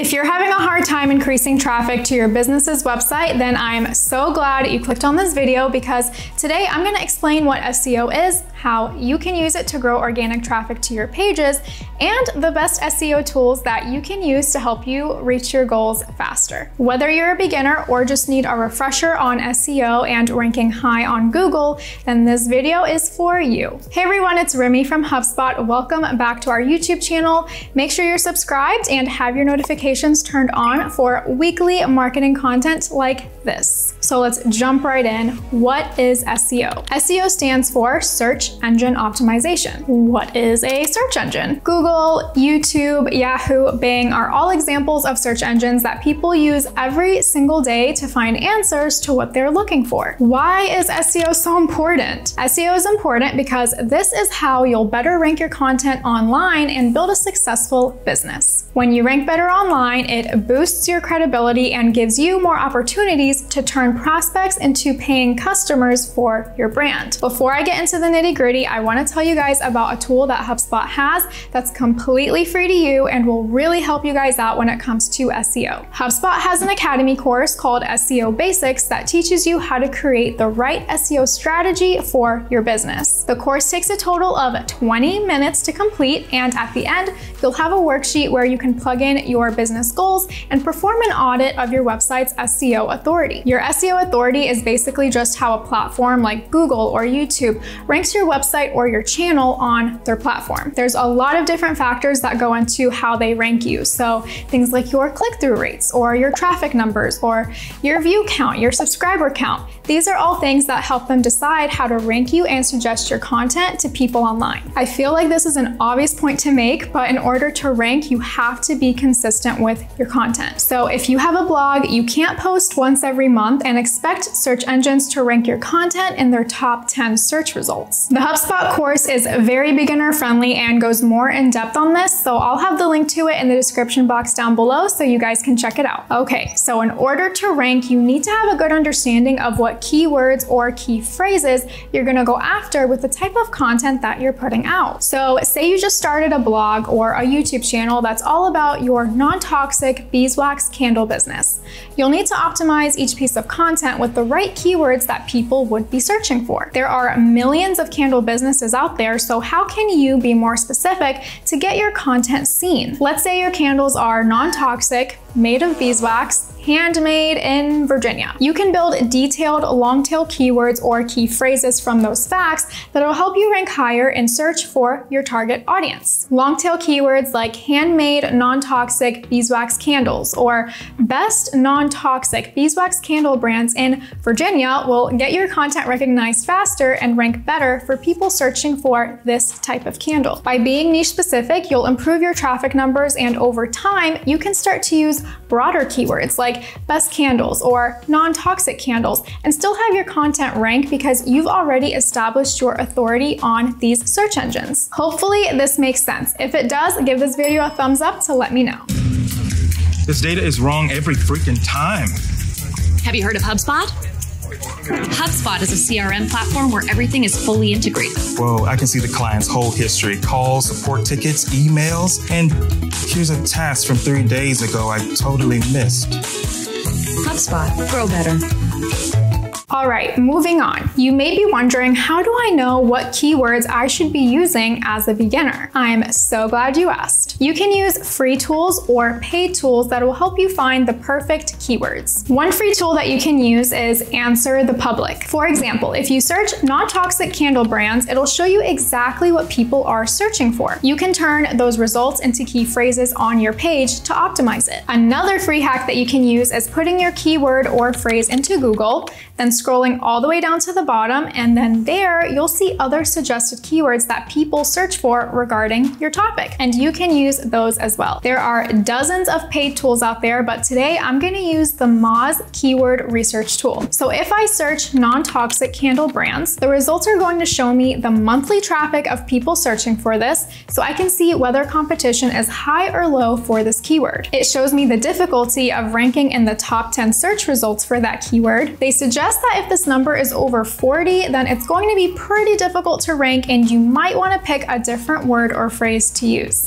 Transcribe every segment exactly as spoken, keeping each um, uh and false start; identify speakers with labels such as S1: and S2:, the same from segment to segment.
S1: If you're having a hard time increasing traffic to your business's website, then I'm so glad you clicked on this video, because today I'm going to explain what S E O is, how you can use it to grow organic traffic to your pages, and the best S E O tools that you can use to help you reach your goals faster. Whether you're a beginner or just need a refresher on S E O and ranking high on Google, then this video is for you. Hey everyone, it's Remy from HubSpot. Welcome back to our YouTube channel. Make sure you're subscribed and have your notifications turned on for weekly marketing content like this. So let's jump right in. What is S E O? S E O stands for Search Engine Optimization. What is a search engine? Google, YouTube, Yahoo, Bing are all examples of search engines that people use every single day to find answers to what they're looking for. Why is S E O so important? S E O is important because this is how you'll better rank your content online and build a successful business. When you rank better online, it boosts your credibility and gives you more opportunities to turn prospects into paying customers for your brand. Before I get into the nitty-gritty, I want to tell you guys about a tool that HubSpot has that's completely free to you and will really help you guys out when it comes to S E O. HubSpot has an academy course called S E O Basics that teaches you how to create the right S E O strategy for your business. The course takes a total of twenty minutes to complete, and at the end, you'll have a worksheet where you can plug in your business goals and perform an audit of your website's S E O authority. Your S E O authority is basically just how a platform like Google or YouTube ranks your website or your channel on their platform. There's a lot of different factors that go into how they rank you. So things like your click-through rates or your traffic numbers or your view count, your subscriber count. These are all things that help them decide how to rank you and suggest your content to people online. I feel like this is an obvious point to make, but in order to rank, you have to be consistent with your content. So if you have a blog, you can't post once every month and expect search engines to rank your content in their top ten search results. The HubSpot course is very beginner friendly and goes more in depth on this, so I'll have the link to it in the description box down below so you guys can check it out. Okay, so in order to rank, you need to have a good understanding of what keywords or key phrases you're gonna go after with the type of content that you're putting out. So say you just started a blog or a YouTube channel that's all about your non-toxic beeswax candle business. You'll need to optimize each piece of content with the right keywords that people would be searching for. There are millions of candle businesses out there, so how can you be more specific to get your content seen? Let's say your candles are non-toxic, made of beeswax, handmade in Virginia. You can build detailed long-tail keywords or key phrases from those facts that will help you rank higher in search for your target audience. Long-tail keywords like handmade non-toxic beeswax candles or best non-toxic beeswax candle brands in Virginia will get your content recognized faster and rank better for people searching for this type of candle. By being niche specific, you'll improve your traffic numbers, and over time, you can start to use broader keywords like best candles or non-toxic candles and still have your content rank because you've already established your authority on these search engines. Hopefully this makes sense. If it does, give this video a thumbs up to let me know.
S2: This data is wrong every freaking time.
S3: Have you heard of HubSpot? HubSpot is a C R M platform where everything is fully integrated.
S2: Whoa, I can see the client's whole history, calls, support tickets, emails, and here's a task from three days ago I totally missed.
S3: HubSpot, grow better.
S1: All right, moving on. You may be wondering, how do I know what keywords I should be using as a beginner? I'm so glad you asked. You can use free tools or paid tools that will help you find the perfect keywords. One free tool that you can use is Answer the Public. For example, if you search non-toxic candle brands, it'll show you exactly what people are searching for. You can turn those results into key phrases on your page to optimize it. Another free hack that you can use is putting your keyword or phrase into Google, then scrolling all the way down to the bottom, and then there you'll see other suggested keywords that people search for regarding your topic, and you can use those as well. There are dozens of paid tools out there, but today I'm going to use the Moz Keyword Research Tool. So if I search non-toxic candle brands, the results are going to show me the monthly traffic of people searching for this, so I can see whether competition is high or low for this keyword. It shows me the difficulty of ranking in the top ten search results for that keyword. They suggest that if this number is over forty, then it's going to be pretty difficult to rank and you might want to pick a different word or phrase to use. It tells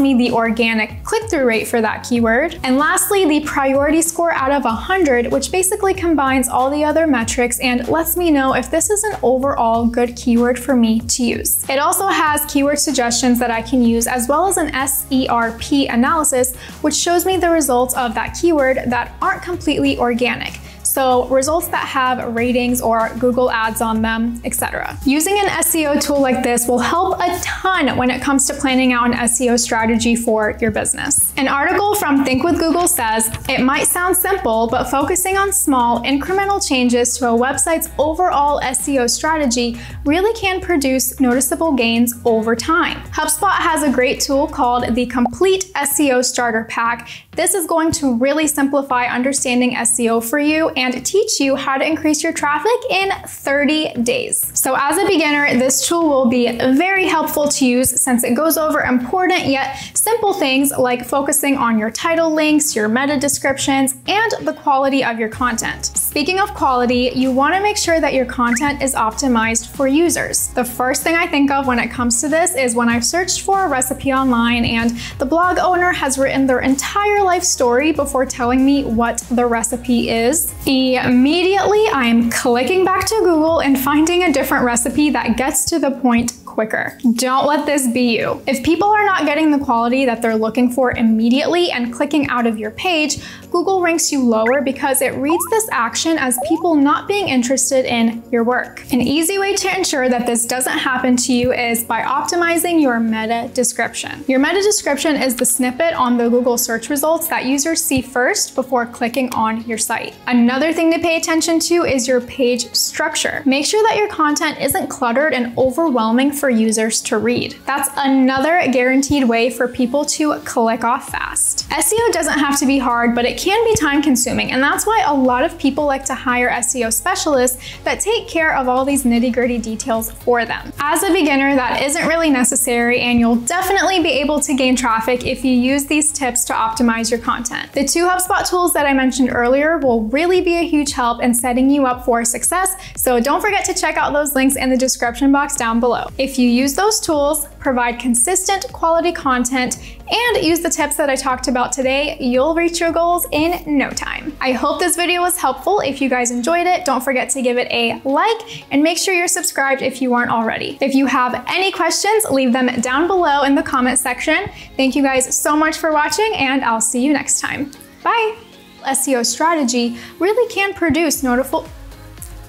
S1: tells me the organic click-through rate for that keyword. And lastly, the priority score out of one hundred, which basically combines all the other metrics and lets me know if this is an overall good keyword for me to use. It also has keyword suggestions that I can use, as well as an S E R P analysis, which shows me the results of that keyword that aren't completely organic. So results that have ratings or Google ads on them, et cetera. Using an S E O tool like this will help a ton when it comes to planning out an S E O strategy for your business. An article from Think with Google says, it might sound simple, but focusing on small, incremental changes to a website's overall S E O strategy really can produce noticeable gains over time. HubSpot has a great tool called the Complete S E O Starter Pack. This is going to really simplify understanding S E O for you and teach you how to increase your traffic in thirty days. So as a beginner, this tool will be very helpful to use since it goes over important yet simple things like focusing on your title links, your meta descriptions, and the quality of your content. Speaking of quality, you want to make sure that your content is optimized for users. The first thing I think of when it comes to this is when I've searched for a recipe online and the blog owner has written their entire life story before telling me what the recipe is. Immediately, I'm clicking back to Google and finding a different recipe that gets to the point quicker. Don't let this be you. If people are not getting the quality that they're looking for immediately and clicking out of your page, Google ranks you lower because it reads this action as people not being interested in your work. An easy way to ensure that this doesn't happen to you is by optimizing your meta description. Your meta description is the snippet on the Google search results that users see first before clicking on your site. Another thing to pay attention to is your page structure. Make sure that your content isn't cluttered and overwhelming for users to read. That's another guaranteed way for people to click off fast. S E O doesn't have to be hard, but it can be time consuming, and that's why a lot of people like to hire S E O specialists that take care of all these nitty-gritty details for them. As a beginner, that isn't really necessary, and you'll definitely be able to gain traffic if you use these tips to optimize your content. The two HubSpot tools that I mentioned earlier will really be a huge help in setting you up for success, so don't forget to check out those links in the description box down below. If you use those tools, provide consistent quality content, and use the tips that I talked about today, you'll reach your goals in no time. I hope this video was helpful. If you guys enjoyed it, don't forget to give it a like and make sure you're subscribed if you aren't already. If you have any questions, leave them down below in the comment section. Thank you guys so much for watching, and I'll see you next time. Bye. S E O strategy really can produce noticeable.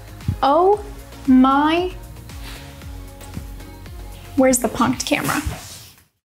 S1: Oh my. Where's the punked camera?